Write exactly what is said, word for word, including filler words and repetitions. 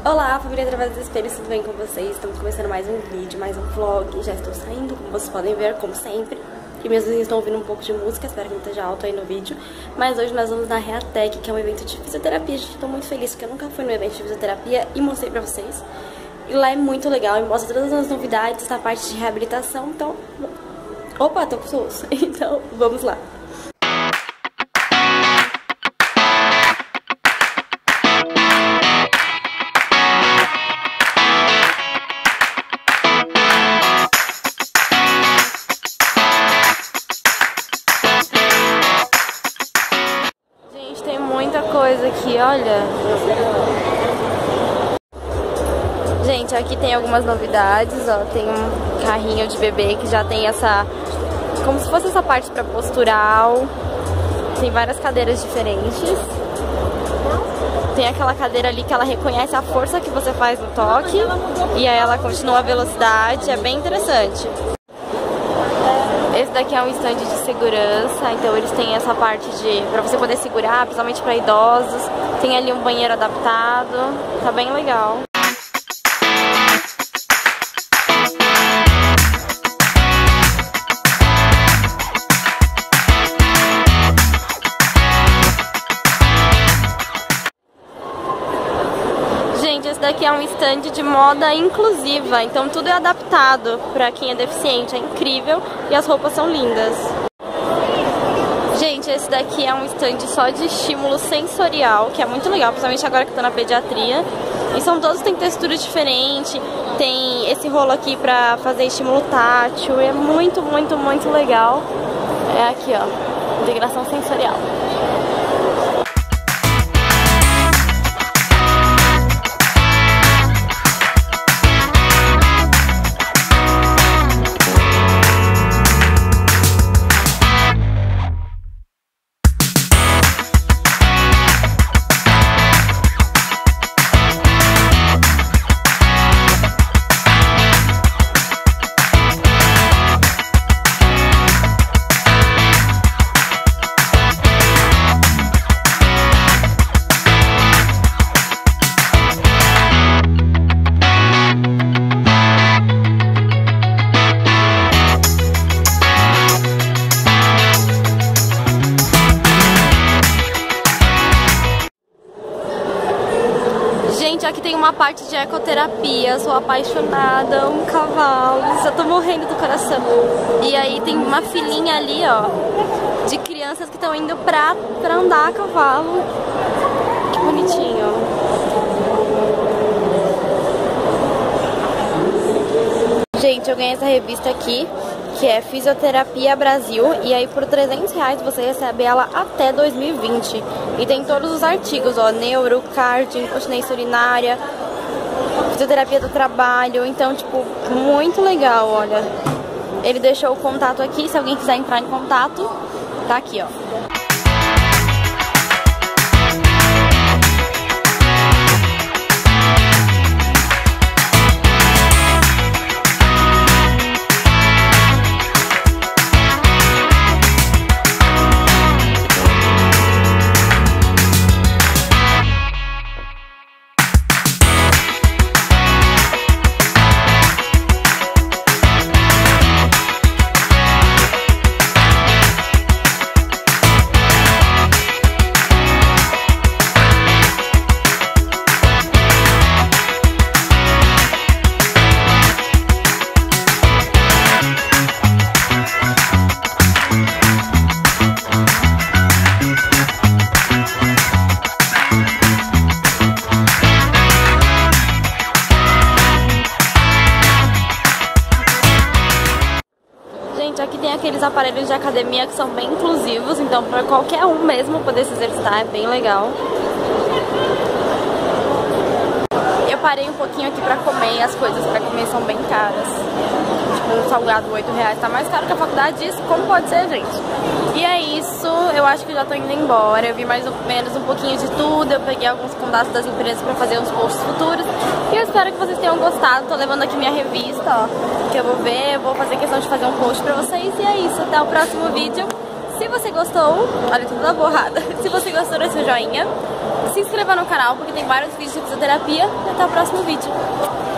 Olá, família através dos espelhos, tudo bem com vocês? Estamos começando mais um vídeo, mais um vlog. Já estou saindo, como vocês podem ver, como sempre. E meus vizinhos estão ouvindo um pouco de música, espero que não esteja alto aí no vídeo. Mas hoje nós vamos na Reatec, que é um evento de fisioterapia. Gente, estou muito feliz porque eu nunca fui no evento de fisioterapia e mostrei pra vocês. E lá é muito legal e mostra todas as novidades na parte de reabilitação, então... Opa, tô com soluço. Então, vamos lá. Muita coisa aqui, olha. Gente, aqui tem algumas novidades, ó. Tem um carrinho de bebê que já tem essa... como se fosse essa parte pra postural. Tem várias cadeiras diferentes. Tem aquela cadeira ali que ela reconhece a força que você faz no toque e aí ela continua a velocidade, é bem interessante. Esse daqui é um stand de segurança, então eles têm essa parte de para você poder segurar, principalmente para idosos. Tem ali um banheiro adaptado, tá bem legal. Gente, esse daqui é um stand de moda inclusiva, então tudo é adaptado para quem é deficiente, é incrível e as roupas são lindas. Gente, esse daqui é um stand só de estímulo sensorial, que é muito legal, principalmente agora que eu tô na pediatria. E são todos, tem textura diferente, tem esse rolo aqui pra fazer estímulo tátil, é muito, muito, muito legal. É aqui, ó, integração sensorial. Gente, aqui tem uma parte de ecoterapia, sou apaixonada, um cavalo, já tô morrendo do coração. E aí tem uma filinha ali, ó, de crianças que estão indo pra, pra andar a cavalo. Que bonitinho. Gente, eu ganhei essa revista aqui, que é Fisioterapia Brasil, e aí por trezentos reais você recebe ela até dois mil e vinte. E tem todos os artigos, ó, neuro, cardio, incontinência urinária, fisioterapia do trabalho, então, tipo, muito legal, olha. Ele deixou o contato aqui, se alguém quiser entrar em contato, tá aqui, ó. Aqui tem aqueles aparelhos de academia que são bem inclusivos, então para qualquer um mesmo poder se exercitar, é bem legal. Eu parei um pouquinho aqui pra comer, as coisas pra comer são bem caras. Tipo, um salgado oito reais tá mais caro que a faculdade disso, como pode ser, gente? E é isso, eu acho que já tô indo embora. Eu vi mais ou menos um pouquinho de tudo, eu peguei alguns contatos das empresas pra fazer uns posts futuros. E eu espero que vocês tenham gostado. Tô levando aqui minha revista, ó, que eu vou ver, eu vou fazer questão de fazer um post pra vocês. E é isso, até o próximo vídeo. Se você gostou, olha tudo na borrada. Se você gostou, dê seu joinha. Se inscreva no canal porque tem vários vídeos de fisioterapia. E até o próximo vídeo.